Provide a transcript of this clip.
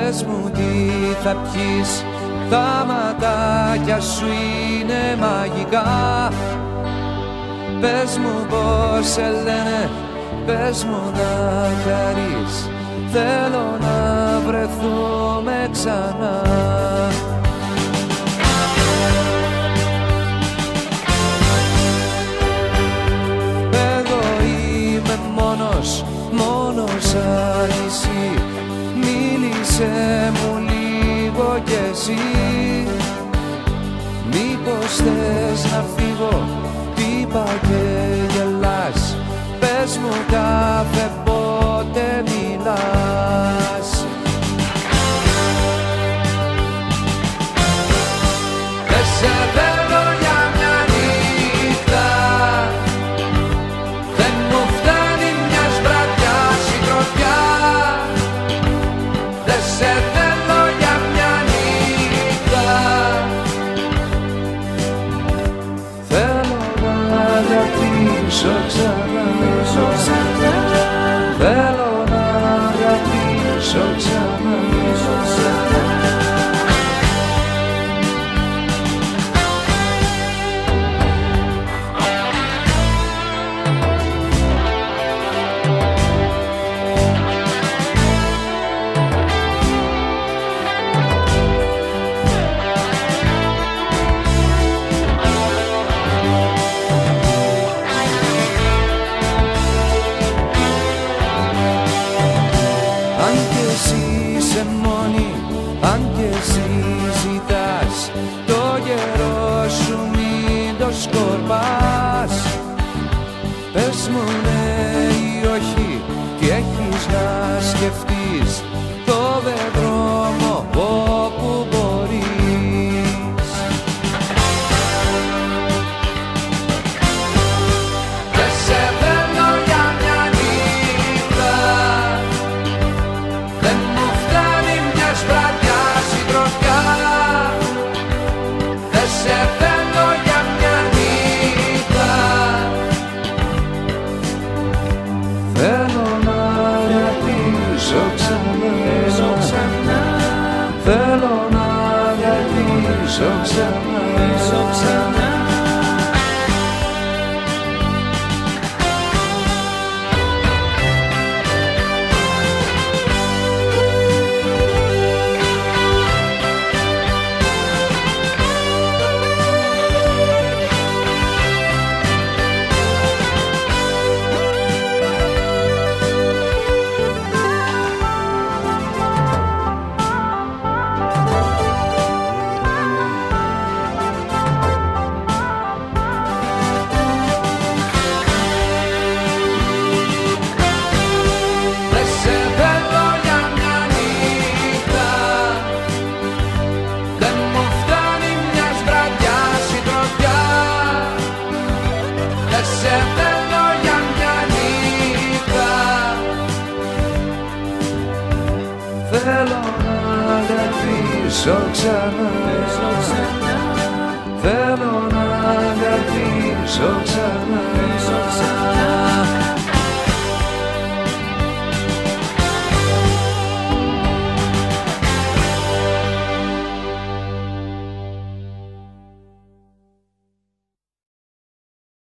Πες μου τι θα πιείς, τα ματάκια σου είναι μαγικά. Πες μου πως σε λένε, πες μου να χαρείς, θέλω να βρεθούμε ξανά. Εγώ είμαι μόνος, μόνος σαν εσύ. Μίλησε μου λίγο κι εσύ. Μήπως θες να φύγω, τι είπα και γελάς. Πες μου κάθε πότε μιλάς. Δεν σε θέλω για μια νύχτα, δεν μου φτάνει μιας βραδιάς η τροφιά. Δεν σε θέλω για μια νύχτα, θέλω να αγαπήσω ξανά. Θέλω να αγαπήσω ξανά. Αν κι εσύ ζητάς, το καιρό σου μην το σκορπάς. Πες μου ναι ή όχι, τι έχεις να σκεφτείς, το δε δρόμο όπου μπορείς. Δεν σε θέλω για μια νύχτα, δεν μου φτάνει μιας βραδιάς η τροφιά. Δεν σε θέλω για μια νύχτα, θέλω να αγαπήσω ξανά. Θέλω να αγαπήσω ξανά. Σε θέλω για μια νύχτα, θέλω να αγαπήσω ξανά. Θέλω να αγαπήσω ξανά.